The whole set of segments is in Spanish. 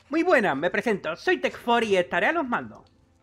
Muy buenas, me presento, soy Tech4 y estaré a los mandos.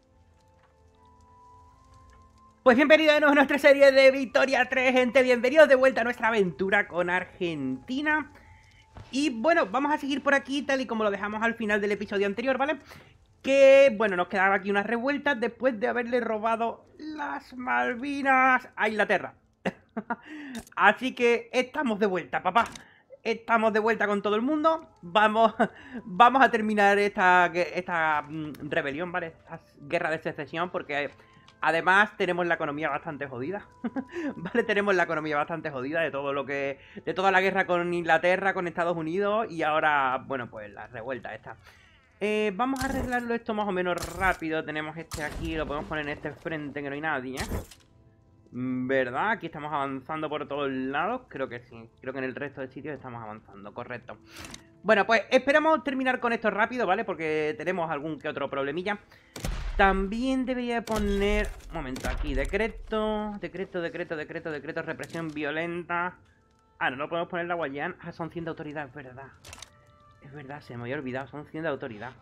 Pues bienvenidos de nuevo a nuestra serie de Victoria 3, gente, bienvenidos de vuelta a nuestra aventura con Argentina. Y bueno, vamos a seguir por aquí tal y como lo dejamos al final del episodio anterior, ¿vale? Que, bueno, nos quedaba aquí unas revueltas después de haberle robado las Malvinas a Inglaterra. Así que estamos de vuelta, papá. Estamos de vuelta con todo el mundo. Vamos a terminar esta rebelión, ¿vale? Esta guerra de secesión, porque además tenemos la economía bastante jodida. ¿Vale? Tenemos la economía bastante jodida de todo lo que. De toda la guerra con Inglaterra, con Estados Unidos. Y ahora, bueno, pues la revuelta esta. Vamos a arreglarlo esto más o menos rápido. Tenemos este aquí, lo podemos poner en este frente que no hay nadie, ¿eh? ¿Verdad? Aquí estamos avanzando por todos lados. Creo que sí. Creo que en el resto de sitios estamos avanzando. Correcto. Bueno, pues esperamos terminar con esto rápido, ¿vale? Porque tenemos algún que otro problemilla. También debería poner... Un momento, aquí. Decreto, represión violenta. Ah, no podemos poner la Guayana. Ah, son 100 de autoridad, es verdad. Es verdad, se me había olvidado. Son 100 de autoridad.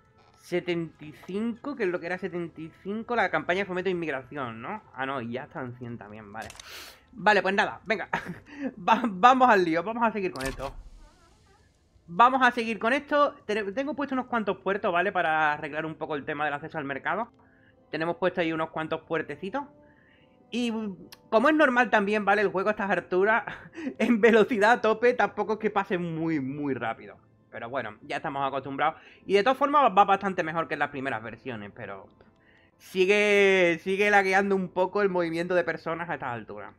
75, que es lo que era 75, la campaña de fomento de inmigración, ¿no? Ah, no, y ya están 100 también, vale. Vale, pues nada, venga. Vamos al lío, vamos a seguir con esto. Vamos a seguir con esto. Tengo puesto unos cuantos puertos, ¿vale? Para arreglar un poco el tema del acceso al mercado. Tenemos puesto ahí unos cuantos puertecitos. Y como es normal también, ¿vale? El juego a estas alturas, en velocidad a tope, tampoco es que pase muy rápido. Pero bueno, ya estamos acostumbrados. Y de todas formas va bastante mejor que en las primeras versiones, pero... Sigue lagueando un poco el movimiento de personas a estas alturas.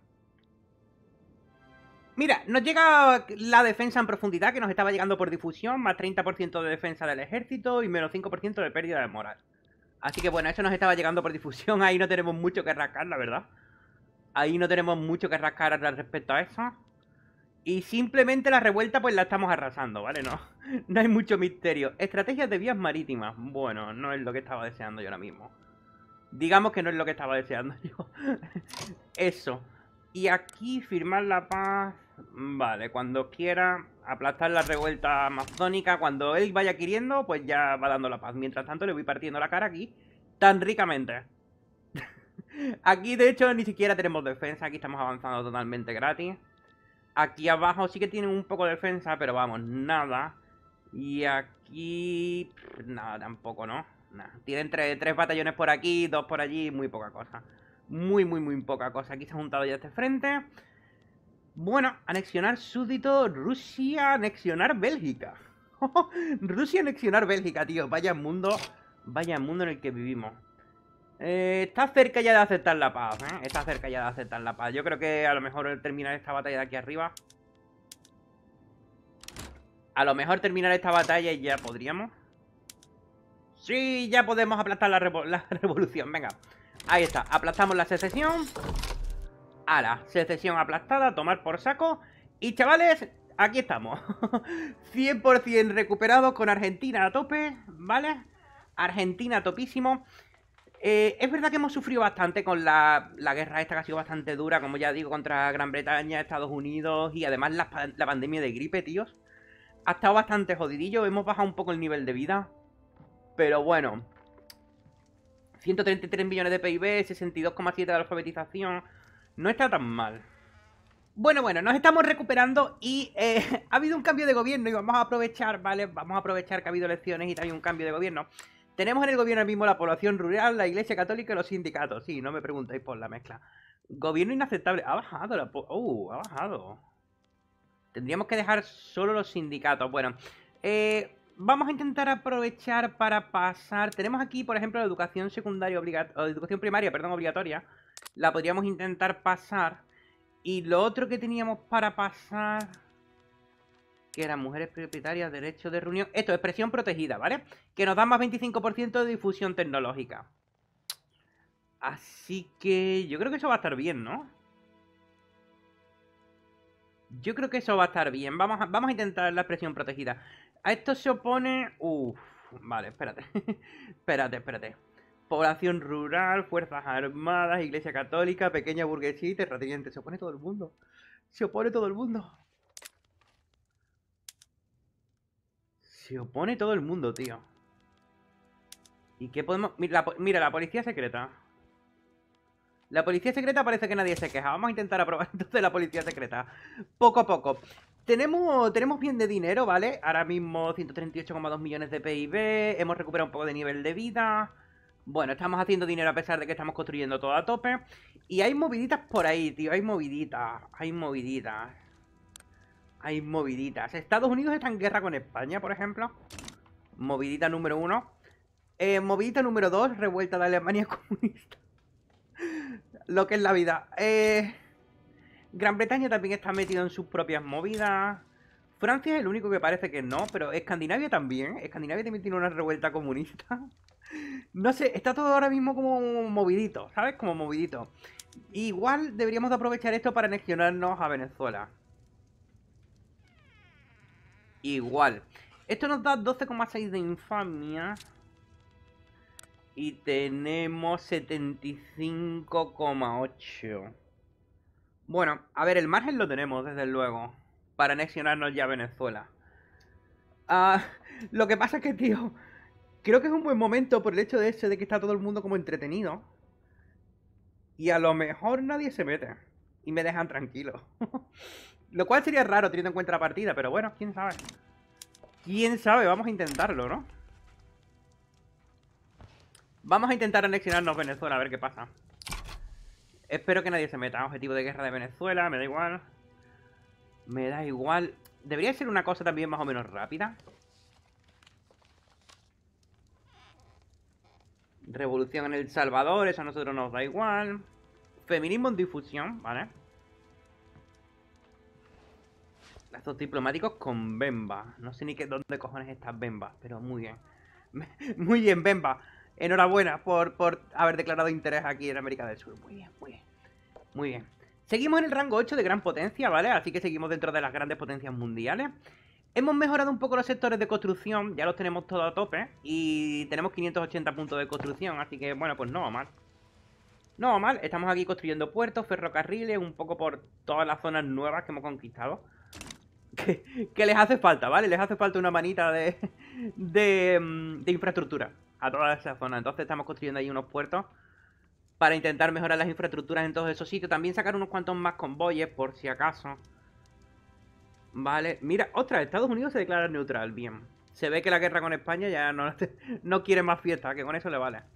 Mira, nos llega la defensa en profundidad, que nos estaba llegando por difusión, más 30% de defensa del ejército y menos 5% de pérdida de moral. Así que bueno, eso nos estaba llegando por difusión, ahí no tenemos mucho que rascar, la verdad. Ahí no tenemos mucho que rascar al respecto a eso. Y simplemente la revuelta pues la estamos arrasando, ¿vale? No hay mucho misterio. Estrategias de vías marítimas. Bueno, no es lo que estaba deseando yo ahora mismo. Digamos que no es lo que estaba deseando yo. Eso. Y aquí firmar la paz. Vale, cuando quiera aplastar la revuelta amazónica. Cuando él vaya queriendo, pues ya va dando la paz. Mientras tanto le voy partiendo la cara aquí tan ricamente. Aquí de hecho ni siquiera tenemos defensa. Aquí estamos avanzando totalmente gratis. Aquí abajo sí que tienen un poco de defensa, pero vamos, nada. Y aquí... nada, tampoco, ¿no? Nada. Tienen tres batallones por aquí, 2 por allí, muy poca cosa. Muy poca cosa. Aquí se ha juntado ya este frente. Bueno, anexionar súbdito, Rusia, anexionar Bélgica. Rusia anexionar Bélgica, tío. Vaya mundo en el que vivimos. Está cerca ya de aceptar la paz, ¿eh? Está cerca ya de aceptar la paz. Yo creo que a lo mejor terminar esta batalla de aquí arriba. A lo mejor terminar esta batalla y ya podríamos. Sí, ya podemos aplastar la revolución. Venga, ahí está, aplastamos la secesión. Ala, secesión aplastada, tomar por saco. Y chavales, aquí estamos. 100% recuperado con Argentina a tope, ¿vale? Argentina topísimo. Es verdad que hemos sufrido bastante con la guerra esta, que ha sido bastante dura, como ya digo, contra Gran Bretaña, Estados Unidos y además la pandemia de gripe, tíos. Ha estado bastante jodidillo, hemos bajado un poco el nivel de vida. Pero bueno, 133 millones de PIB, 62,7 de alfabetización. No está tan mal. Bueno, nos estamos recuperando y ha habido un cambio de gobierno y vamos a aprovechar, ¿vale? Vamos a aprovechar que ha habido elecciones y también un cambio de gobierno. Tenemos en el gobierno ahora mismo la población rural, la iglesia católica y los sindicatos. Sí, no me preguntéis por la mezcla. Gobierno inaceptable. Ha bajado la... ha bajado. Tendríamos que dejar solo los sindicatos. Bueno, vamos a intentar aprovechar para pasar... Tenemos aquí, por ejemplo, la educación secundaria obligatoria... educación primaria, perdón, obligatoria. La podríamos intentar pasar. Y lo otro que teníamos para pasar... que eran mujeres propietarias, derecho de reunión... Esto, expresión protegida, ¿vale? Que nos da más 25% de difusión tecnológica. Así que yo creo que eso va a estar bien, ¿no? Yo creo que eso va a estar bien. Vamos a intentar la expresión protegida. A esto se opone... Uf, vale, espérate. espérate. Población rural, fuerzas armadas, iglesia católica, pequeña burguesía y terrateniente. Se opone todo el mundo. Se opone todo el mundo. Se opone todo el mundo, tío. ¿Y qué podemos...? Mira, la policía secreta. La policía secreta parece que nadie se queja. Vamos a intentar aprobar entonces la policía secreta. Poco a poco. Tenemos bien de dinero, ¿vale? Ahora mismo 138,2 millones de PIB. Hemos recuperado un poco de nivel de vida. Bueno, estamos haciendo dinero a pesar de que estamos construyendo todo a tope. Y hay moviditas por ahí, tío. Hay moviditas. Hay moviditas. Hay moviditas. Estados Unidos está en guerra con España, por ejemplo. Movidita número 1. Movidita número 2. Revuelta de Alemania comunista. Lo que es la vida. Gran Bretaña también está metido en sus propias movidas. Francia es el único que parece que no, pero Escandinavia también. Escandinavia también tiene una revuelta comunista. No sé, está todo ahora mismo como movidito, ¿sabes? Como movidito. Igual deberíamos de aprovechar esto para anexionarnos a Venezuela. Igual. Esto nos da 12,6 de infamia. Y tenemos 75,8. Bueno, a ver, el margen lo tenemos, desde luego. Para anexionarnos ya a Venezuela. Lo que pasa es que, tío, creo que es un buen momento por el hecho de ese de que está todo el mundo como entretenido. Y a lo mejor nadie se mete. Y me dejan tranquilo. Lo cual sería raro teniendo en cuenta la partida, pero bueno, quién sabe. Quién sabe, vamos a intentarlo, ¿no? Vamos a intentar anexionarnos Venezuela, a ver qué pasa. Espero que nadie se meta. Objetivo de guerra de Venezuela, me da igual. Me da igual. Debería ser una cosa también más o menos rápida. Revolución en El Salvador, eso a nosotros nos da igual. Feminismo en difusión, ¿vale? Lazos diplomáticos con Bemba. No sé ni dónde cojones estás Bemba, pero muy bien. Muy bien, Bemba. Enhorabuena por haber declarado interés aquí en América del Sur. Muy bien, muy bien. Muy bien. Seguimos en el rango 8 de gran potencia, ¿vale? Así que seguimos dentro de las grandes potencias mundiales. Hemos mejorado un poco los sectores de construcción. Ya los tenemos todos a tope. Y tenemos 580 puntos de construcción. Así que, bueno, pues no va mal. No va mal. Estamos aquí construyendo puertos, ferrocarriles, un poco por todas las zonas nuevas que hemos conquistado. Que les hace falta, ¿vale? Les hace falta una manita de infraestructura a toda esa zona. Entonces estamos construyendo ahí unos puertos para intentar mejorar las infraestructuras en todos esos sitios. También sacar unos cuantos más convoyes, por si acaso. Vale, mira, ostras, Estados Unidos se declara neutral, bien. Se ve que la guerra con España ya no quiere más fiesta, que con eso le vale.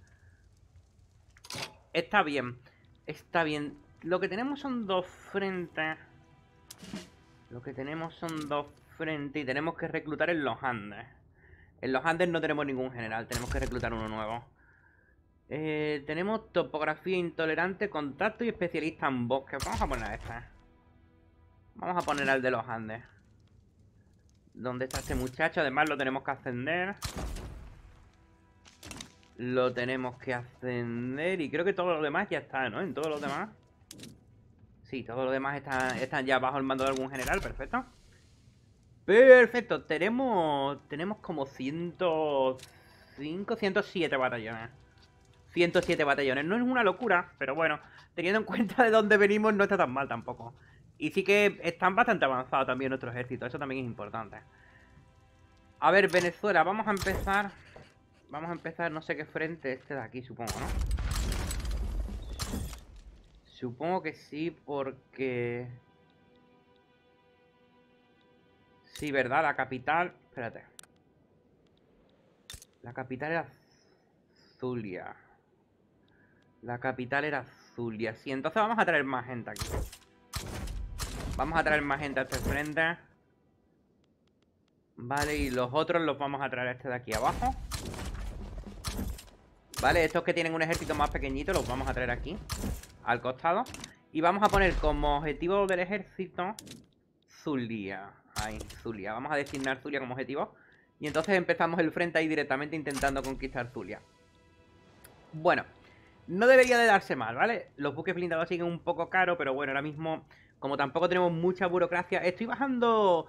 Está bien, está bien. Lo que tenemos son dos frentes. Lo que tenemos son dos frentes y tenemos que reclutar en los Andes. En los Andes no tenemos ningún general, tenemos que reclutar uno nuevo. Tenemos topografía intolerante, contacto y especialista en bosques. Vamos a poner a este. Vamos a poner al de los Andes. ¿Dónde está este muchacho? Además lo tenemos que ascender. Lo tenemos que ascender. Y creo que todo lo demás ya está, ¿no? En todo lo demás. Sí, todo lo demás están ya bajo el mando de algún general. Perfecto. Perfecto. Tenemos como 105, 107 batallones. 107 batallones. No es una locura, pero bueno, teniendo en cuenta de dónde venimos no está tan mal tampoco. Y sí que están bastante avanzados también nuestro ejército. Eso también es importante. A ver, Venezuela, vamos a empezar. Vamos a empezar, no sé qué frente, este de aquí, supongo, ¿no? Supongo que sí, porque... Sí, ¿verdad? La capital... Espérate. La capital era Zulia. La capital era Zulia. Sí, entonces vamos a traer más gente aquí. Vamos a traer más gente a este frente. Vale, y los otros los vamos a traer a este de aquí abajo. Vale, estos que tienen un ejército más pequeñito los vamos a traer aquí, al costado. Y vamos a poner como objetivo del ejército Zulia. Ahí, Zulia. Vamos a designar Zulia como objetivo. Y entonces empezamos el frente ahí directamente intentando conquistar Zulia. Bueno, no debería de darse mal, ¿vale? Los buques blindados siguen un poco caros, pero bueno, ahora mismo, como tampoco tenemos mucha burocracia, estoy bajando,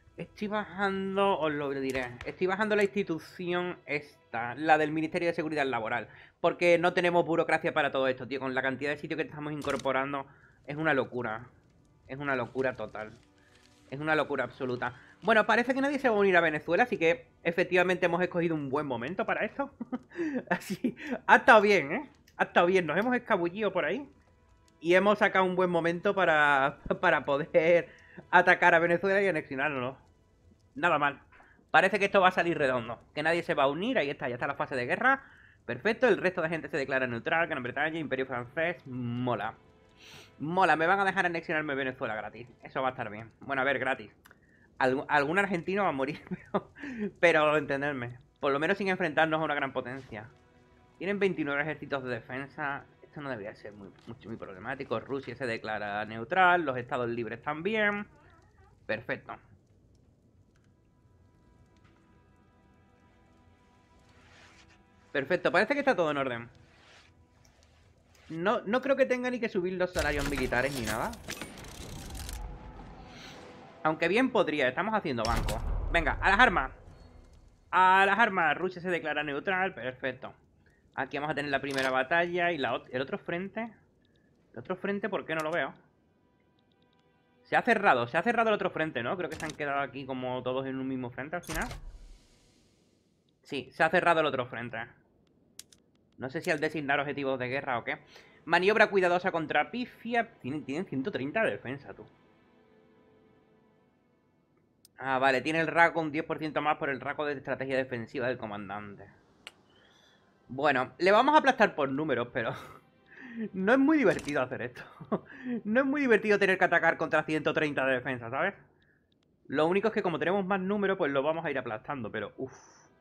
os lo diré, estoy bajando la institución esta, la del Ministerio de Seguridad Laboral, porque no tenemos burocracia para todo esto, tío. Con la cantidad de sitios que estamos incorporando, es una locura total. Es una locura absoluta. Bueno, parece que nadie se va a unir a Venezuela, así que efectivamente hemos escogido un buen momento para esto. Así, ha estado bien, ¿eh? Ha estado bien, nos hemos escabullido por ahí y hemos sacado un buen momento para poder atacar a Venezuela y anexionarlo. Nada mal. Parece que esto va a salir redondo, que nadie se va a unir, ahí está, ya está la fase de guerra. Perfecto, el resto de gente se declara neutral, Gran Bretaña, Imperio Francés, mola. Mola, me van a dejar anexionarme Venezuela gratis, eso va a estar bien. Bueno, a ver, gratis. Algún argentino va a morir, pero entenderme. Por lo menos sin enfrentarnos a una gran potencia. Tienen 29 ejércitos de defensa. Esto no debería ser muy problemático. Rusia se declara neutral. Los estados libres también. Perfecto. Perfecto, parece que está todo en orden. No creo que tenga ni que subir los salarios militares ni nada. Aunque bien podría, estamos haciendo banco. Venga, a las armas. A las armas, Rusia se declara neutral, perfecto. Aquí vamos a tener la primera batalla y el otro frente. ¿El otro frente por qué no lo veo? Se ha cerrado el otro frente, ¿no? Creo que se han quedado aquí como todos en un mismo frente al final. Sí, se ha cerrado el otro frente. No sé si al designar objetivos de guerra o qué. Maniobra cuidadosa contra pifia. Tienen 130 de defensa, tú. Ah, vale, tiene el rasgo un 10% más por el rasgo de estrategia defensiva del comandante. Bueno, le vamos a aplastar por números, pero no es muy divertido hacer esto. No es muy divertido tener que atacar contra 130 de defensa, ¿sabes? Lo único es que como tenemos más números, pues lo vamos a ir aplastando, pero uff.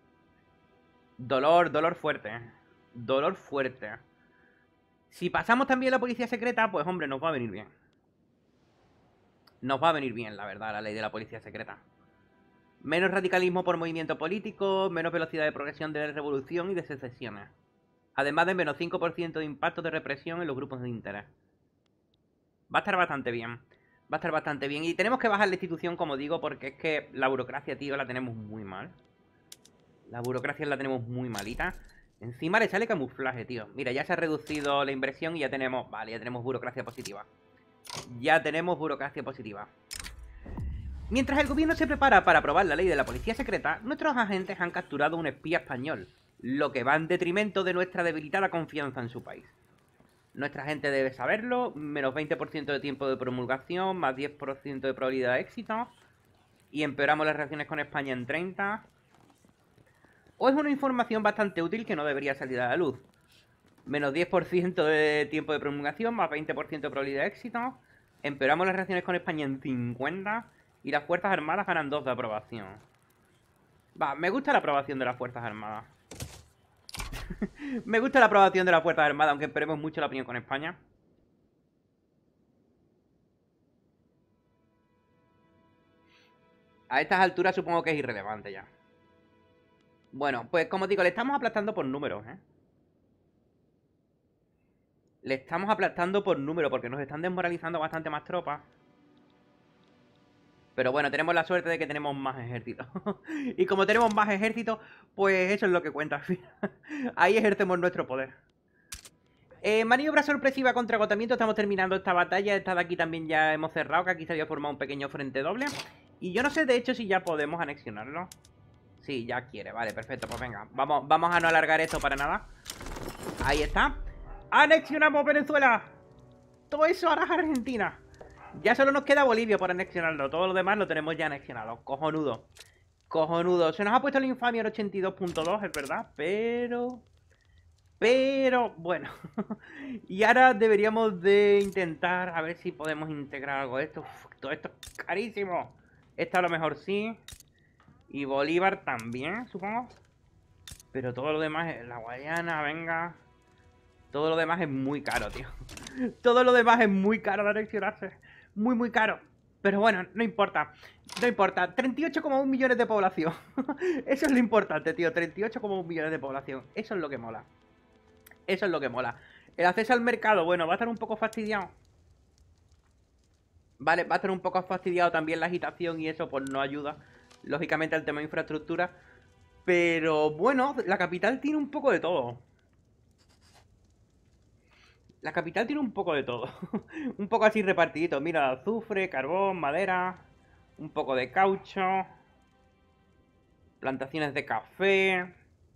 Dolor fuerte. Dolor fuerte. Si pasamos también la policía secreta, pues hombre, nos va a venir bien. Nos va a venir bien, la verdad, la ley de la policía secreta. Menos radicalismo por movimiento político, menos velocidad de progresión de revolución y de secesiones. Además de menos 5% de impacto de represión en los grupos de interés. Va a estar bastante bien. Va a estar bastante bien. Y tenemos que bajar la institución, como digo, porque es que la burocracia, tío, la tenemos muy mal. La burocracia la tenemos muy malita. Encima le sale camuflaje, tío. Mira, ya se ha reducido la inversión y ya tenemos... Vale, ya tenemos burocracia positiva. Ya tenemos burocracia positiva. Mientras el gobierno se prepara para aprobar la ley de la policía secreta, nuestros agentes han capturado a un espía español, lo que va en detrimento de nuestra debilitada confianza en su país. Nuestra gente debe saberlo, menos 20% de tiempo de promulgación, más 10% de probabilidad de éxito, y empeoramos las relaciones con España en 30. O es una información bastante útil que no debería salir a la luz. Menos 10% de tiempo de promulgación, más 20% de probabilidad de éxito, empeoramos las relaciones con España en 50, y las Fuerzas Armadas ganan 2 de aprobación. Va, me gusta la aprobación de las Fuerzas Armadas. Me gusta la aprobación de las Fuerzas Armadas, aunque esperemos mucho la opinión con España. A estas alturas supongo que es irrelevante ya. Bueno, pues como digo, le estamos aplastando por números, ¿eh? Le estamos aplastando por números porque nos están desmoralizando bastante más tropas. Pero bueno, tenemos la suerte de que tenemos más ejércitos. Y como tenemos más ejércitos, pues eso es lo que cuenta al final. Ahí ejercemos nuestro poder. Maniobra sorpresiva contra agotamiento. Estamos terminando esta batalla. Esta de aquí también ya hemos cerrado, que aquí se había formado un pequeño frente doble. Y yo no sé de hecho si ya podemos anexionarlo. Sí, ya quiere, vale, perfecto. Pues venga, vamos a no alargar esto para nada. Ahí está. ¡Anexionamos Venezuela! Todo eso hará Argentina. Ya solo nos queda Bolivia por anexionarlo. Todo lo demás lo tenemos ya anexionado. Cojonudo. Cojonudo. Se nos ha puesto la infamia en 82.2, es verdad. Pero, bueno. Y ahora deberíamos de intentar a ver si podemos integrar algo de esto. Uf, todo esto es carísimo. Esta a lo mejor sí. Y Bolívar también, supongo. Pero todo lo demás, la Guayana, venga. Todo lo demás es muy caro, tío. Todo lo demás es muy caro de anexionarse. Muy caro. Pero bueno, no importa. No importa. 38,1 millones de población. Eso es lo importante, tío. 38,1 millones de población. Eso es lo que mola. Eso es lo que mola. El acceso al mercado, bueno, va a estar un poco fastidiado. Vale, va a estar un poco fastidiado también la agitación y eso pues no ayuda. Lógicamente al tema de infraestructura. Pero bueno, la capital tiene un poco de todo. La capital tiene un poco de todo. Un poco así repartidito. Mira, azufre, carbón, madera. Un poco de caucho. Plantaciones de café.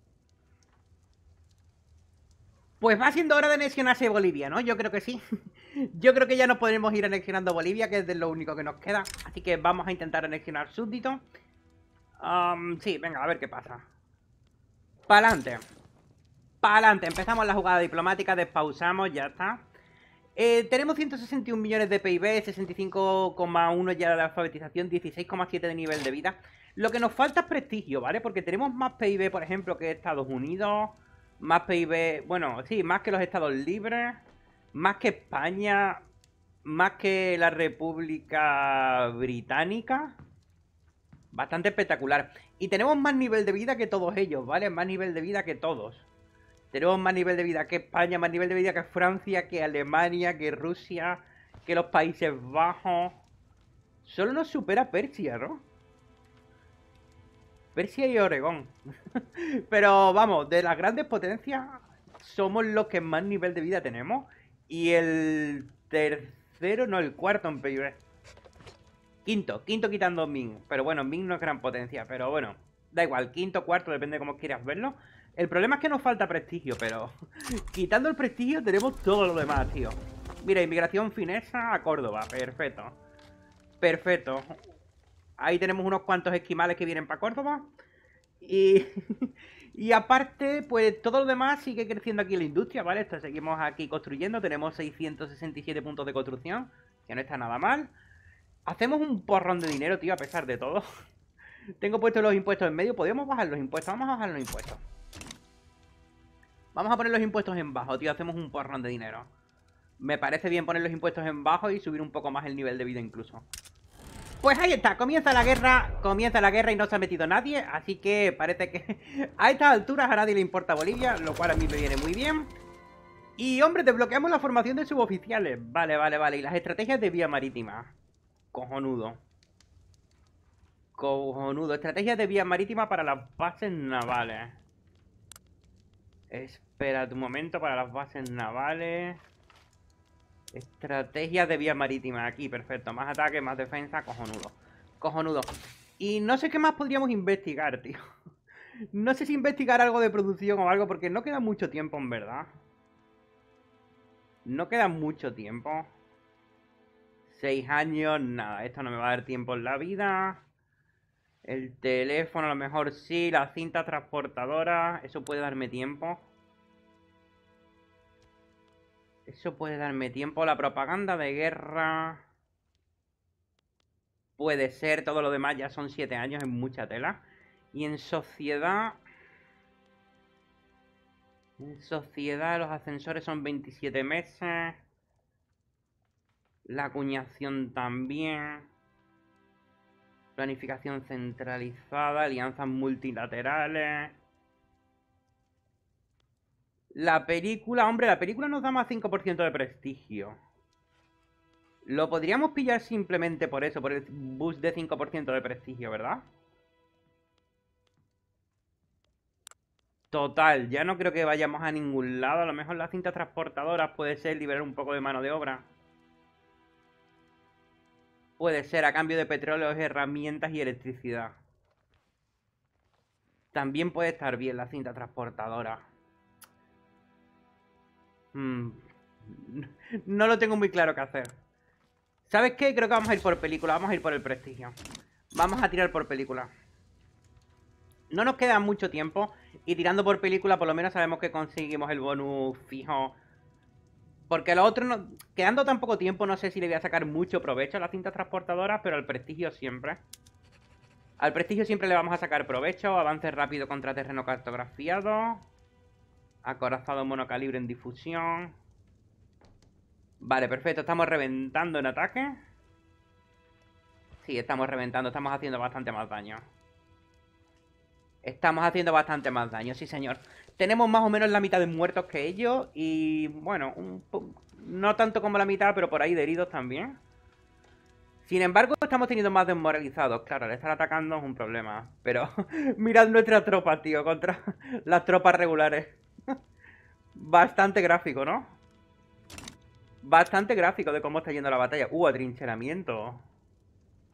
Pues va siendo hora de anexionarse Bolivia, ¿no? Yo creo que sí. Yo creo que ya no podremos ir anexionando Bolivia, que es de lo único que nos queda. Así que vamos a intentar anexionar súbdito. Sí, venga, a ver qué pasa. Pa'lante. Pa'lante. Empezamos la jugada diplomática, despausamos, ya está. Tenemos 161 millones de PIB, 65,1 ya de alfabetización, 16,7 de nivel de vida. Lo que nos falta es prestigio, ¿vale? Porque tenemos más PIB, por ejemplo, que Estados Unidos. Más PIB, bueno, sí, más que los Estados Libres. Más que España. Más que la República Británica. Bastante espectacular. Y tenemos más nivel de vida que todos ellos, ¿vale? Más nivel de vida que todos. Tenemos más nivel de vida que España, más nivel de vida que Francia, que Alemania, que Rusia, que los Países Bajos. Solo nos supera Persia, ¿no? Persia y Oregón. Pero vamos, de las grandes potencias somos los que más nivel de vida tenemos. Y el tercero, no, el cuarto en PIB. Quinto quitando Ming. Pero bueno, Ming no es gran potencia, pero bueno, da igual, quinto, cuarto, depende de cómo quieras verlo. El problema es que nos falta prestigio, pero quitando el prestigio tenemos todo lo demás, tío. Mira, inmigración finesa a Córdoba, perfecto. Perfecto. Ahí tenemos unos cuantos esquimales que vienen para Córdoba. Y, y aparte, pues todo lo demás sigue creciendo aquí en la industria, ¿vale? Esto seguimos aquí construyendo, tenemos 667 puntos de construcción, que no está nada mal. Hacemos un porrón de dinero, tío, a pesar de todo. Tengo puestos los impuestos en medio, podemos bajar los impuestos, vamos a bajar los impuestos. Vamos a poner los impuestos en bajo, tío, hacemos un porrón de dinero. Me parece bien poner los impuestos en bajo y subir un poco más el nivel de vida incluso. Pues ahí está, comienza la guerra y no se ha metido nadie, así que parece que a estas alturas a nadie le importa Bolivia, lo cual a mí me viene muy bien. Y hombre, desbloqueamos la formación de suboficiales, vale, y las estrategias de vía marítima. Cojonudo. Cojonudo, estrategias de vía marítima para las bases navales. Espérate un momento, para las bases navales. Estrategias de vía marítima, aquí, perfecto. Más ataque, más defensa, cojonudo. Cojonudo. Y no sé qué más podríamos investigar, tío. No sé si investigar algo de producción o algo, porque no queda mucho tiempo, en verdad. No queda mucho tiempo. 6 años, nada, esto no me va a dar tiempo en la vida. El teléfono a lo mejor sí, la cinta transportadora, eso puede darme tiempo. Eso puede darme tiempo. La propaganda de guerra puede ser, todo lo demás ya son 7 años, en mucha tela. Y en sociedad... En sociedad los ascensores son 27 meses. La acuñación también. Planificación centralizada, alianzas multilaterales. La película, hombre, la película nos da más 5% de prestigio. Lo podríamos pillar simplemente por eso, por el boost de 5% de prestigio, ¿verdad? Total, ya no creo que vayamos a ningún lado. A lo mejor las cintas transportadoras puede ser liberar un poco de mano de obra. Puede ser a cambio de petróleo, herramientas y electricidad. También puede estar bien la cinta transportadora. No lo tengo muy claro qué hacer. ¿Sabes qué? Creo que vamos a ir por película. Vamos a ir por el prestigio. Vamos a tirar por película. No nos queda mucho tiempo. Y tirando por película por lo menos sabemos que conseguimos el bonus fijo. Porque a lo otro, no, quedando tan poco tiempo, no sé si le voy a sacar mucho provecho a las cintas transportadoras, pero al prestigio siempre. Al prestigio siempre le vamos a sacar provecho. Avance rápido contra terreno cartografiado. Acorazado monocalibre en difusión. Vale, perfecto. Estamos reventando en ataque. Sí, estamos reventando. Estamos haciendo bastante más daño. Estamos haciendo bastante más daño, sí señor. Tenemos más o menos la mitad de muertos que ellos. Y bueno, no tanto como la mitad, pero por ahí de heridos también. Sin embargo, estamos teniendo más desmoralizados. Claro, al estar atacando es un problema. Pero mirad nuestras tropas, tío, contra las tropas regulares. Bastante gráfico, ¿no? Bastante gráfico de cómo está yendo la batalla. Atrincheramiento.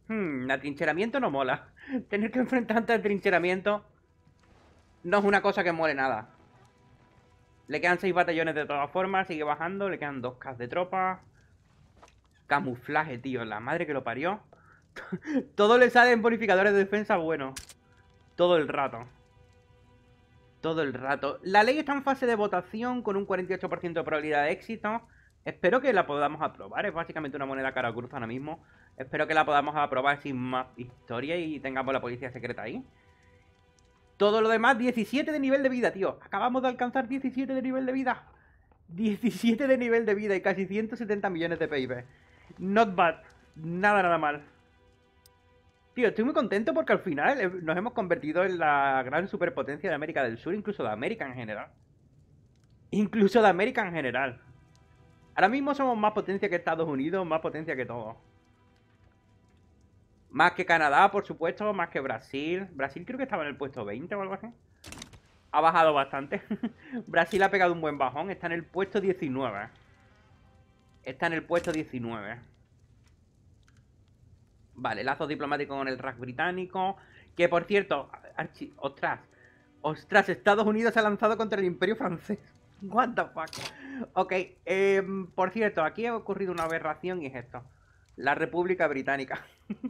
Atrincheramiento no mola. Tener que enfrentarte al atrincheramiento no es una cosa que mole nada. Le quedan 6 batallones de todas formas, sigue bajando, le quedan 2K de tropas. Camuflaje, tío, la madre que lo parió. Todo le sale en bonificadores de defensa bueno. Todo el rato. Todo el rato. La ley está en fase de votación con un 48% de probabilidad de éxito. Espero que la podamos aprobar. Es básicamente una moneda cara cruz ahora mismo. Espero que la podamos aprobar sin más historia y tengamos la policía secreta ahí. Todo lo demás, 17 de nivel de vida, tío. Acabamos de alcanzar 17 de nivel de vida. 17 de nivel de vida y casi 170 millones de PIB. Not bad. Nada, nada mal. Tío, estoy muy contento porque al final nos hemos convertido en la gran superpotencia de América del Sur, incluso de América en general. Incluso de América en general. Ahora mismo somos más potencia que Estados Unidos, más potencia que todo. Más que Canadá, por supuesto, más que Brasil. Brasil creo que estaba en el puesto 20 o algo así. Ha bajado bastante. Brasil ha pegado un buen bajón, está en el puesto 19. Está en el puesto 19. Vale, lazo diplomático con el RAC británico. Que por cierto, ostras. Ostras, Estados Unidos se ha lanzado contra el Imperio francés. What the fuck. Ok, por cierto, aquí ha ocurrido una aberración y es esto. La República Británica.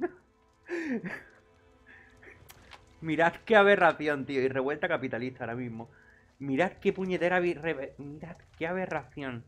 Mirad qué aberración, tío. Y revuelta capitalista ahora mismo. Mirad qué puñetera... Mirad qué aberración.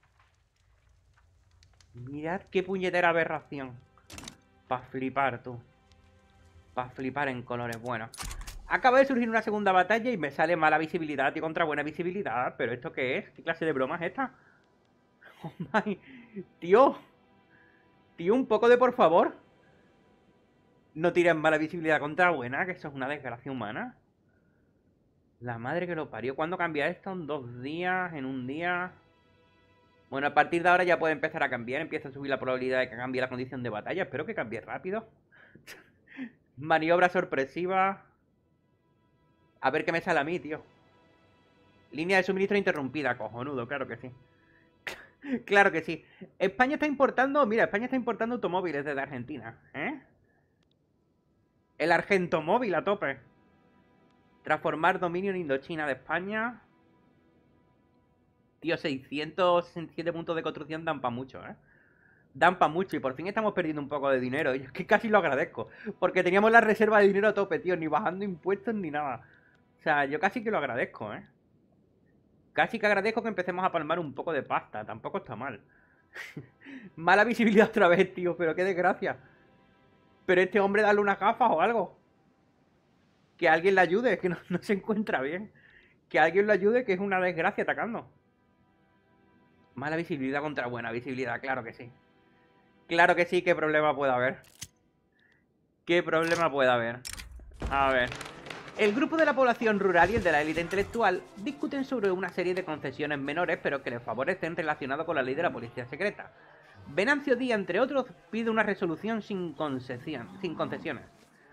Mirad qué puñetera aberración. Pa' flipar, tú. Pa' flipar en colores. Bueno. Acaba de surgir una segunda batalla y me sale mala visibilidad y contra buena visibilidad. ¿Pero esto qué es? ¿Qué clase de broma es esta? Oh my... Tío. Tío, un poco de por favor. No tiren mala visibilidad contra buena, que eso es una desgracia humana. La madre que lo parió. ¿Cuándo cambia esto? ¿En 2 días? ¿En un día? Bueno, a partir de ahora ya puede empezar a cambiar. Empieza a subir la probabilidad de que cambie la condición de batalla. Espero que cambie rápido. Maniobra sorpresiva. A ver qué me sale a mí, tío. Línea de suministro interrumpida. Cojonudo, claro que sí. Claro que sí. España está importando... Mira, España está importando automóviles desde Argentina. ¿Eh? El Argentomóvil a tope. Transformar dominio en Indochina de España. Tío, 667 puntos de construcción dan para mucho, ¿eh? Dan para mucho y por fin estamos perdiendo un poco de dinero. Y es que casi lo agradezco. Porque teníamos la reserva de dinero a tope, tío. Ni bajando impuestos ni nada. O sea, yo casi que lo agradezco, ¿eh? Casi que agradezco que empecemos a palmar un poco de pasta. Tampoco está mal. Mala visibilidad otra vez, tío. Pero qué desgracia. Pero este hombre, dale unas gafas o algo. Que alguien le ayude, que no se encuentra bien. Que alguien lo ayude, que es una desgracia atacando. Mala visibilidad contra buena visibilidad, claro que sí. Claro que sí, ¿qué problema puede haber? ¿Qué problema puede haber? A ver. El grupo de la población rural y el de la élite intelectual discuten sobre una serie de concesiones menores, pero que les favorecen relacionado con la ley de la policía secreta. Venancio Díaz, entre otros, pide una resolución sin concesiones.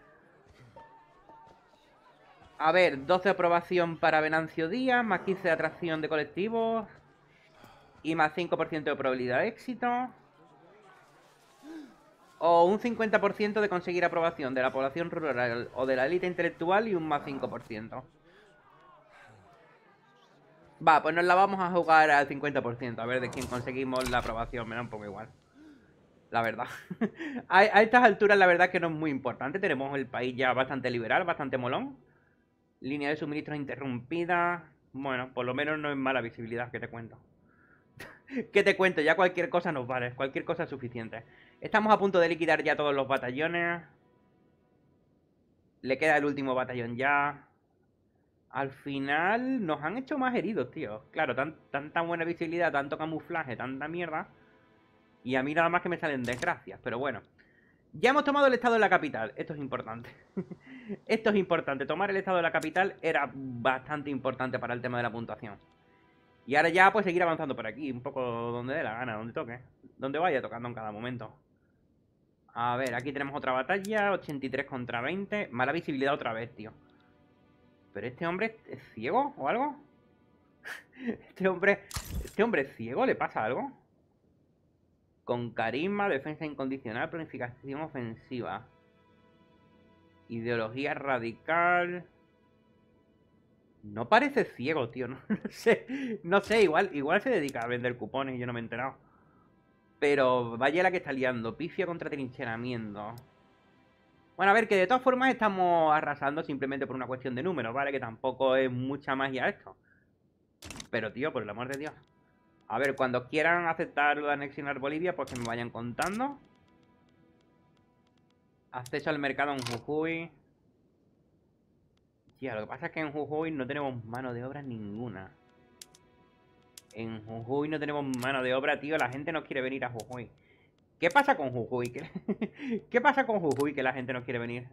A ver, 12 de aprobación para Venancio Díaz, más 15 de atracción de colectivos y más 5% de probabilidad de éxito. O un 50% de conseguir aprobación de la población rural o de la élite intelectual y un más 5%. Va, pues nos la vamos a jugar al 50%, a ver de quién conseguimos la aprobación, me da un poco igual. La verdad. A estas alturas la verdad que no es muy importante, tenemos el país ya bastante liberal, bastante molón. Línea de suministros interrumpida. Bueno, por lo menos no es mala visibilidad, que te cuento. ¿Qué te cuento? Ya cualquier cosa nos vale, cualquier cosa es suficiente. Estamos a punto de liquidar ya todos los batallones. Le queda el último batallón ya. Al final nos han hecho más heridos, tío. Claro, tanta buena visibilidad, tanto camuflaje, tanta mierda. Y a mí nada más que me salen desgracias, pero bueno. Ya hemos tomado el estado de la capital. Esto es importante. Esto es importante. Tomar el estado de la capital era bastante importante para el tema de la puntuación. Y ahora ya pues seguir avanzando por aquí. Un poco donde dé la gana, donde toque. Donde vaya tocando en cada momento. A ver, aquí tenemos otra batalla. 83 contra 20. Mala visibilidad otra vez, tío. ¿Pero este hombre es ciego o algo? ¿Este hombre es ciego? ¿Le pasa algo? Con carisma, defensa incondicional, planificación ofensiva. Ideología radical. No parece ciego, tío. No, no sé, igual se dedica a vender cupones y yo no me he enterado. Pero vaya la que está liando. Pifia contra trincheramiento. Bueno, a ver, que de todas formas estamos arrasando simplemente por una cuestión de números, ¿vale? Que tampoco es mucha magia esto. Pero, tío, por el amor de Dios. A ver, cuando quieran aceptar lo de anexionar Bolivia, pues que me vayan contando. Acceso al mercado en Jujuy. Tía, lo que pasa es que en Jujuy no tenemos mano de obra ninguna. En Jujuy no tenemos mano de obra, tío. La gente no quiere venir a Jujuy. ¿Qué pasa con Jujuy? ¿Qué pasa con Jujuy que la gente no quiere venir?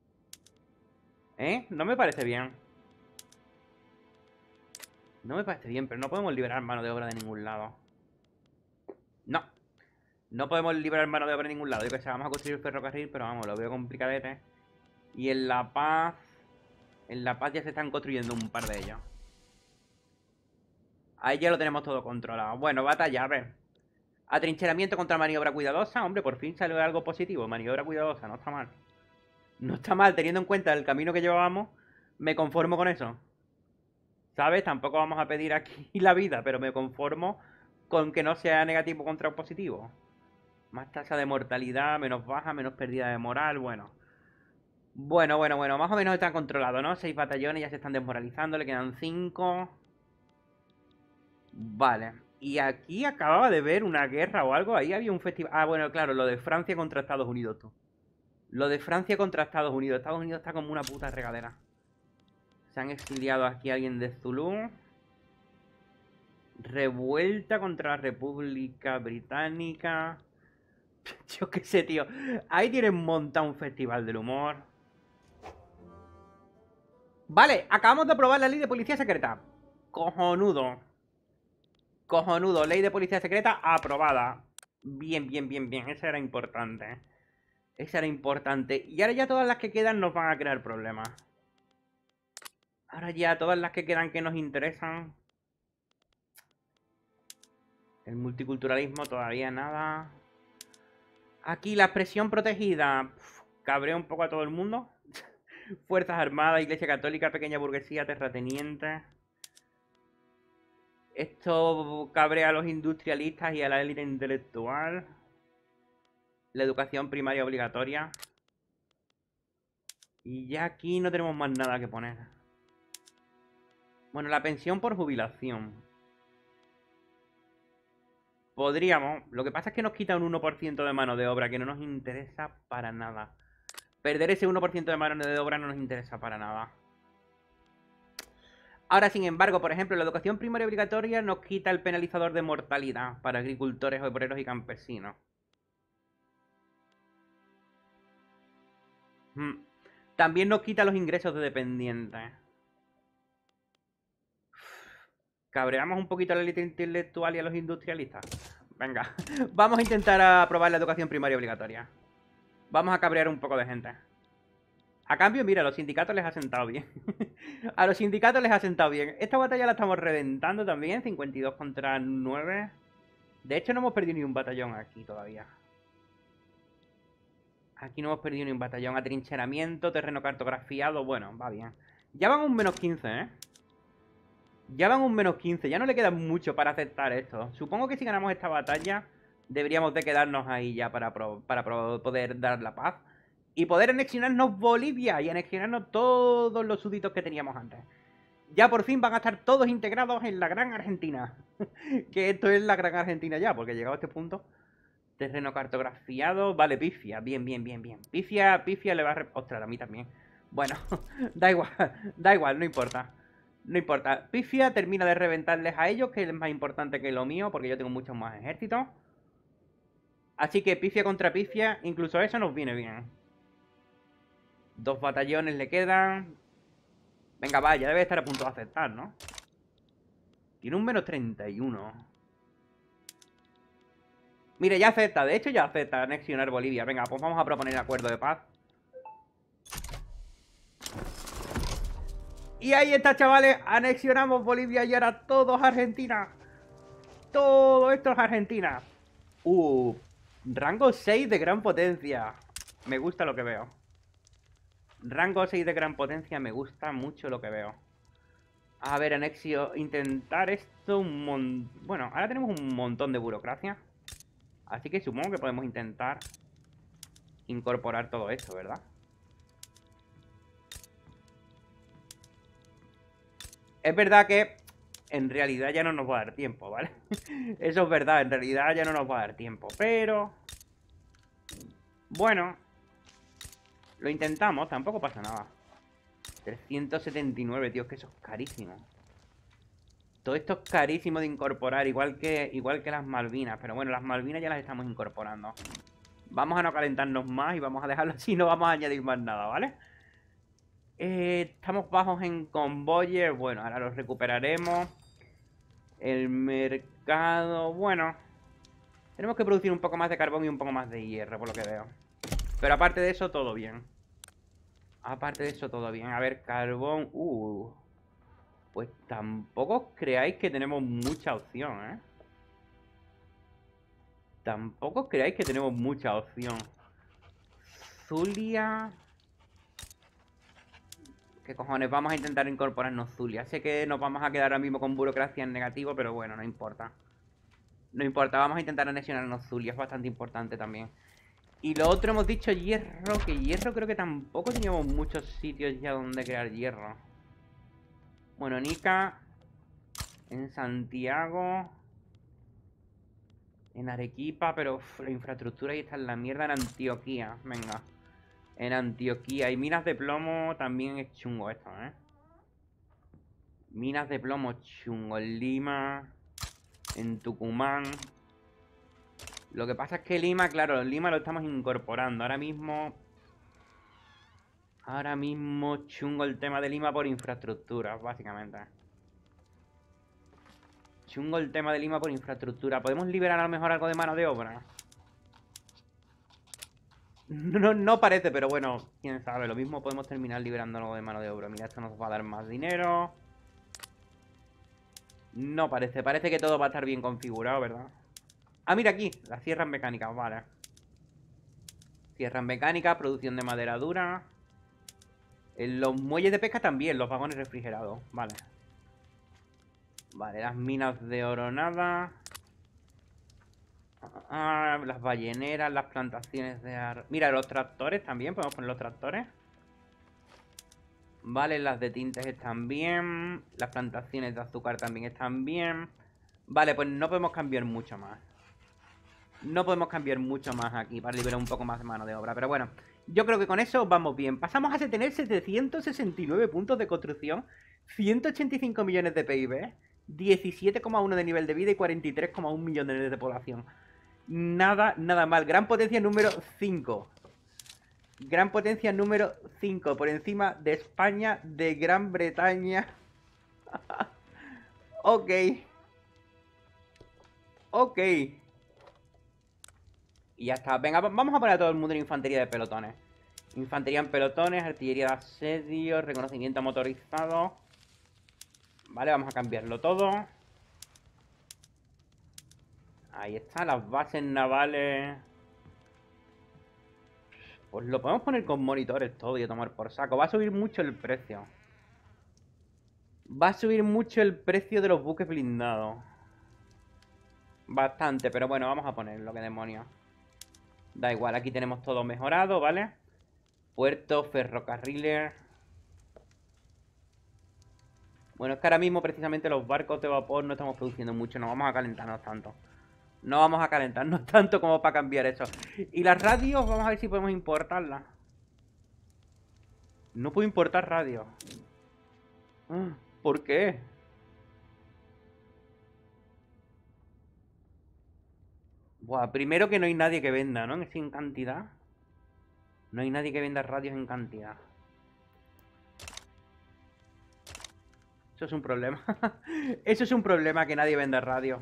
¿Eh? No me parece bien. No me parece bien, pero no podemos liberar mano de obra de ningún lado. No. No podemos liberar mano de obra de ningún lado. Yo que sé, vamos a construir el ferrocarril, pero vamos, lo veo complicadete. Y en La Paz... En La Paz ya se están construyendo un par de ellos. Ahí ya lo tenemos todo controlado. Bueno, batalla, a ver. Atrincheramiento contra maniobra cuidadosa. Hombre, por fin salió algo positivo. Maniobra cuidadosa, no está mal. No está mal, teniendo en cuenta el camino que llevábamos. Me conformo con eso. ¿Sabes? Tampoco vamos a pedir aquí la vida, pero me conformo con que no sea negativo contra positivo. Más tasa de mortalidad, menos baja, menos pérdida de moral, bueno. Bueno, más o menos está controlado, ¿no? 6 batallones ya se están desmoralizando, le quedan 5. Vale. Y aquí acababa de ver una guerra o algo, ahí había un festival... Ah, bueno, claro, lo de Francia contra Estados Unidos, tú. Lo de Francia contra Estados Unidos. Estados Unidos está como una puta regadera. Se han exiliado aquí a alguien de Zulú. Revuelta contra la República Británica. Yo qué sé, tío. Ahí tienen montado un festival del humor. Vale, acabamos de aprobar la ley de policía secreta. Cojonudo. Cojonudo, ley de policía secreta aprobada. Bien. Esa era importante. Esa era importante. Y ahora ya todas las que quedan nos van a crear problemas. Ahora ya todas las que quedan que nos interesan. El multiculturalismo todavía nada. Aquí la expresión protegida. Cabrea un poco a todo el mundo. Fuerzas Armadas, Iglesia Católica, pequeña burguesía, terrateniente. Esto cabrea a los industrialistas y a la élite intelectual. La educación primaria obligatoria. Y ya aquí no tenemos más nada que poner. Bueno, la pensión por jubilación. Podríamos. Lo que pasa es que nos quita un 1% de mano de obra que no nos interesa para nada. Perder ese 1% de mano de obra no nos interesa para nada. Ahora, sin embargo, por ejemplo, la educación primaria obligatoria nos quita el penalizador de mortalidad para agricultores, obreros y campesinos. También nos quita los ingresos de dependientes. Cabreamos un poquito a la élite intelectual y a los industrialistas. Venga, vamos a intentar aprobar la educación primaria obligatoria. Vamos a cabrear un poco de gente. A cambio, mira, a los sindicatos les ha sentado bien. A los sindicatos les ha sentado bien. Esta batalla la estamos reventando también. 52 contra 9. De hecho, no hemos perdido ni un batallón aquí todavía. Aquí no hemos perdido ni un batallón. Atrincheramiento, terreno cartografiado. Bueno, va bien. Ya van un menos 15, ¿eh? Ya van un menos 15. Ya no le queda mucho para aceptar esto. Supongo que si ganamos esta batalla, deberíamos de quedarnos ahí ya para poder dar la paz. Y poder anexionarnos Bolivia y anexionarnos todos los súbditos que teníamos antes. Ya por fin van a estar todos integrados en la Gran Argentina. Que esto es la Gran Argentina ya, porque llegado a este punto. Terreno cartografiado. Vale, pifia. Bien. Pifia le va a... Ostras, a mí también. Bueno, da igual, no importa. No importa. Pifia termina de reventarles a ellos, que es más importante que lo mío, porque yo tengo muchos más ejércitos. Así que pifia contra pifia, incluso eso nos viene bien. 2 batallones le quedan. Venga, va, ya debe estar a punto de aceptar, ¿no? Tiene un menos 31. Mire, ya acepta, de hecho ya acepta anexionar Bolivia. Venga, pues vamos a proponer acuerdo de paz. Y ahí está, chavales, anexionamos Bolivia y ahora todo es Argentina. Todo esto es Argentina. Uh, rango 6 de gran potencia. Me gusta lo que veo. Rango 6 de gran potencia, me gusta mucho lo que veo. A ver, Anexio, intentar esto un montón... Bueno, ahora tenemos un montón de burocracia. Así que supongo que podemos intentar incorporar todo esto, ¿verdad? Es verdad que en realidad ya no nos va a dar tiempo, ¿vale? Eso es verdad, en realidad ya no nos va a dar tiempo. Pero... bueno, lo intentamos, tampoco pasa nada. 379, tío, es que eso es carísimo. Todo esto es carísimo de incorporar, igual que las Malvinas. Pero bueno, las Malvinas ya las estamos incorporando. Vamos a no calentarnos más y vamos a dejarlo así, no vamos a añadir más nada, ¿vale? Estamos bajos en convoyes. Bueno, ahora los recuperaremos. El mercado... bueno, tenemos que producir un poco más de carbón y un poco más de hierro, por lo que veo. Pero aparte de eso, todo bien. Aparte de eso, todo bien. A ver, carbón... pues tampoco os creáis que tenemos mucha opción, ¿eh? Tampoco os creáis que tenemos mucha opción. Zulia... ¿qué cojones? Vamos a intentar incorporarnos Zulia. Sé que nos vamos a quedar ahora mismo con burocracia en negativo, pero bueno, no importa. No importa, vamos a intentar anexionarnos Zulia. Es bastante importante también. Y lo otro hemos dicho hierro, que hierro creo que tampoco teníamos muchos sitios ya donde crear hierro. Bueno, Nica, en Santiago, en Arequipa, pero la infraestructura ahí está en la mierda. En Antioquía, venga. En Antioquía. Y minas de plomo también es chungo esto, ¿eh? Minas de plomo chungo. En Lima, en Tucumán. Lo que pasa es que Lima, claro, Lima lo estamos incorporando. Ahora mismo chungo el tema de Lima por infraestructura, básicamente. Chungo el tema de Lima por infraestructura. ¿Podemos liberar a lo mejor algo de mano de obra? No, no parece, pero bueno, quién sabe. Lo mismo podemos terminar liberando algo de mano de obra. Mira, esto nos va a dar más dinero. No parece. Parece que todo va a estar bien configurado, ¿verdad? Ah, mira aquí. Las sierras mecánicas, vale. Sierras mecánicas, producción de madera dura. En los muelles de pesca también, los vagones refrigerados. Vale. Vale, las minas de oro nada. Las balleneras, las plantaciones de mira, los tractores también, podemos poner los tractores. Vale, las de tintes están bien. Las plantaciones de azúcar también están bien. Vale, pues no podemos cambiar mucho más. No podemos cambiar mucho más aquí para liberar un poco más de mano de obra. Pero bueno, yo creo que con eso vamos bien. Pasamos a tener 769 puntos de construcción, 185 millones de PIB, 17,1 de nivel de vida y 43,1 millones de población. Nada, nada mal. Gran potencia número 5. Gran potencia número 5. Por encima de España, de Gran Bretaña. Ok. Ok. Y ya está. Venga, vamos a poner a todo el mundo en infantería de pelotones. Infantería en pelotones, artillería de asedio, reconocimiento motorizado. Vale, vamos a cambiarlo todo. Ahí está, las bases navales. Pues lo podemos poner con monitores todo y a tomar por saco. Va a subir mucho el precio. Va a subir mucho el precio de los buques blindados. Bastante, pero bueno, vamos a ponerlo, que demonios. Da igual, aquí tenemos todo mejorado, ¿vale? Puertos, ferrocarriles. Bueno, es que ahora mismo precisamente los barcos de vapor no estamos produciendo mucho. No vamos a calentarnos tanto. No vamos a calentarnos tanto como para cambiar eso. Y las radios, vamos a ver si podemos importarlas. No puedo importar radios. ¿Por qué? Buah, primero que no hay nadie que venda, ¿no? En cantidad. No hay nadie que venda radios en cantidad. Eso es un problema. Eso es un problema, que nadie venda radios.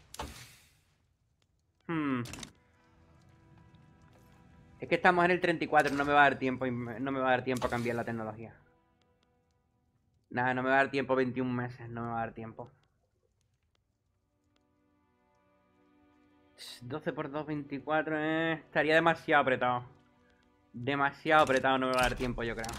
Es que estamos en el 34, no me va a dar tiempo, no me va a dar tiempo a cambiar la tecnología. Nada, no me va a dar tiempo 21 meses, no me va a dar tiempo. 12 por 2, 24, estaría demasiado apretado. Demasiado apretado, no me va a dar tiempo, yo creo.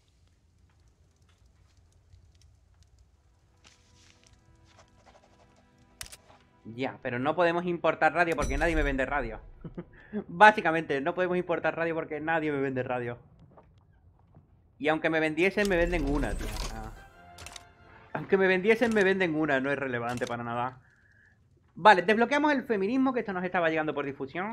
Ya, pero no podemos importar radio porque nadie me vende radio. Básicamente, no podemos importar radio porque nadie me vende radio. Y aunque me vendiesen, me venden una, tío. Aunque me vendiesen, me venden una. No es relevante para nada. Vale, desbloqueamos el feminismo, que esto nos estaba llegando por difusión.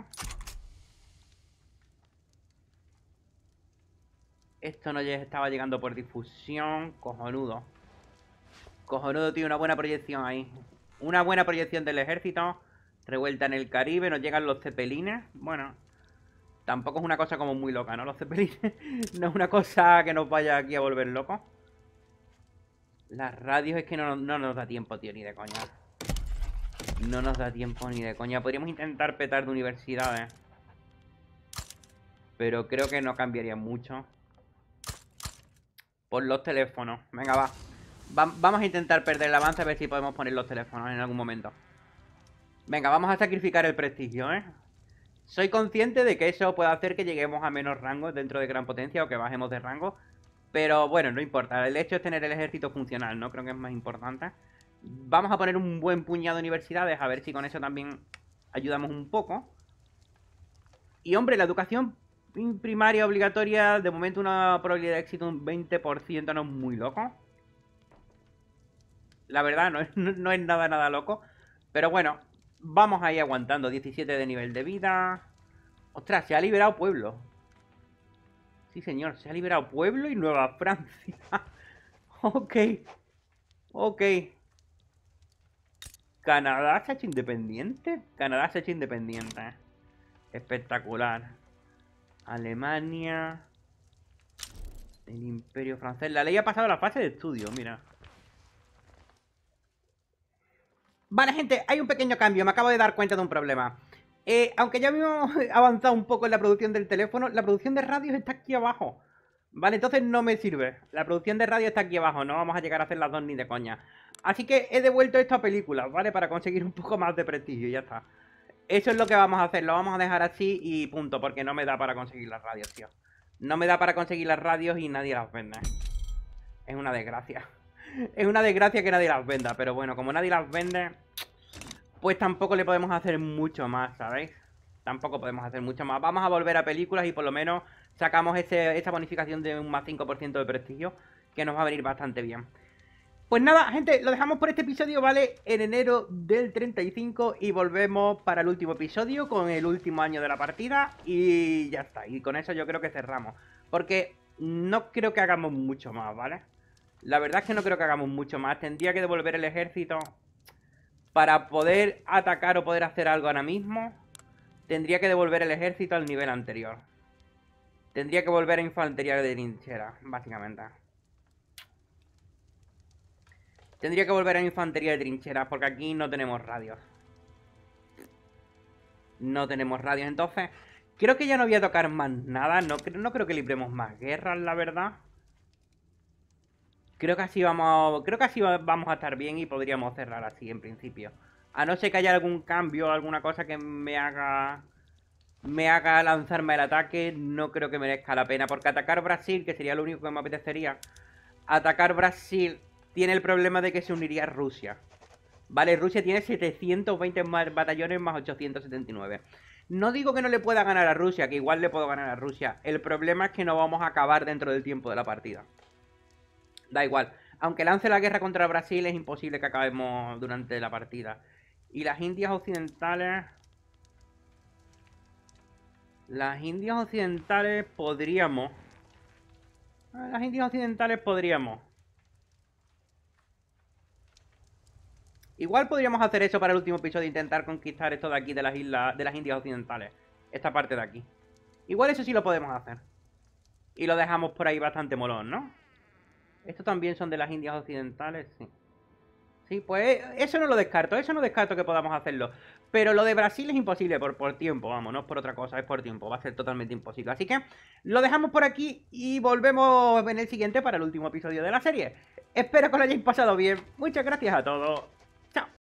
Esto nos estaba llegando por difusión. Cojonudo. Cojonudo, tío, una buena proyección ahí. Una buena proyección del ejército. Revuelta en el Caribe, nos llegan los cepelines. Bueno, tampoco es una cosa como muy loca, ¿no? Los cepelines. No es una cosa que nos vaya aquí a volver locos. Las radios es que no nos da tiempo, tío, ni de coña. No nos da tiempo ni de coña. Podríamos intentar petar de universidades, pero creo que no cambiaría mucho. Por los teléfonos. Venga, va. Vamos a intentar perder el avance a ver si podemos poner los teléfonos en algún momento. Venga, vamos a sacrificar el prestigio, ¿eh? Soy consciente de que eso puede hacer que lleguemos a menos rangos dentro de gran potencia o que bajemos de rango. Pero bueno, no importa. El hecho es tener el ejército funcional, ¿no? Creo que es más importante. Vamos a poner un buen puñado de universidades, a ver si con eso también ayudamos un poco. Y hombre, la educación primaria obligatoria, de momento una probabilidad de éxito un 20%, no es muy loco. La verdad, no es nada loco. Pero bueno, vamos ahí aguantando. 17 de nivel de vida. Ostras, se ha liberado Pueblo. Sí, señor, se ha liberado Pueblo y Nueva Francia. Ok. Ok. ¿Canadá se ha hecho independiente? Canadá se ha hecho independiente. Espectacular. Alemania. El Imperio Francés. La ley ha pasado a la fase de estudio, mira. Vale, gente, hay un pequeño cambio. Me acabo de dar cuenta de un problema. Aunque ya habíamos avanzado un poco en la producción del teléfono, la producción de radios está aquí abajo. Vale, entonces no me sirve. La producción de radio está aquí abajo. No vamos a llegar a hacer las dos ni de coña. Así que he devuelto esto a películas, ¿vale? Para conseguir un poco más de prestigio y ya está. Eso es lo que vamos a hacer. Lo vamos a dejar así y punto. Porque no me da para conseguir las radios, tío. No me da para conseguir las radios y nadie las vende. Es una desgracia. Es una desgracia que nadie las venda. Pero bueno, como nadie las vende, pues tampoco le podemos hacer mucho más, ¿sabéis? Tampoco podemos hacer mucho más. Vamos a volver a películas y por lo menos sacamos esa bonificación de un más 5% de prestigio, que nos va a venir bastante bien. Pues nada, gente, lo dejamos por este episodio, ¿vale? En enero del 35 y volvemos para el último episodio con el último año de la partida y ya está. Y con eso yo creo que cerramos, porque no creo que hagamos mucho más, ¿vale? La verdad es que no creo que hagamos mucho más. Tendría que devolver el ejército para poder atacar o poder hacer algo ahora mismo. Tendría que devolver el ejército al nivel anterior. Tendría que volver a infantería de trinchera, básicamente. Tendría que volver a infantería de trincheras, porque aquí no tenemos radios. No tenemos radios, entonces creo que ya no voy a tocar más nada. No creo que libremos más guerras, la verdad. Creo que así vamos a estar bien y podríamos cerrar así en principio. A no ser que haya algún cambio, alguna cosa que me haga lanzarme el ataque, no creo que merezca la pena. Porque atacar Brasil, que sería lo único que me apetecería, atacar Brasil tiene el problema de que se uniría a Rusia. Vale, Rusia tiene 720 más batallones más 879. No digo que no le pueda ganar a Rusia, que igual le puedo ganar a Rusia. El problema es que no vamos a acabar dentro del tiempo de la partida. Da igual. Aunque lance la guerra contra Brasil, es imposible que acabemos durante la partida. Y las Indias Occidentales... Las Indias Occidentales podríamos... Las Indias Occidentales podríamos... Igual podríamos hacer eso para el último episodio, intentar conquistar esto de aquí, de las islas, de las Indias Occidentales. Esta parte de aquí. Igual eso sí lo podemos hacer. Y lo dejamos por ahí bastante molón, ¿no? Estos también son de las Indias Occidentales, sí. Sí, pues eso no lo descarto, que podamos hacerlo. Pero lo de Brasil es imposible por tiempo, vamos, no es por otra cosa, es por tiempo. Va a ser totalmente imposible. Así que lo dejamos por aquí y volvemos en el siguiente para el último episodio de la serie. Espero que lo hayáis pasado bien. Muchas gracias a todos. Chao.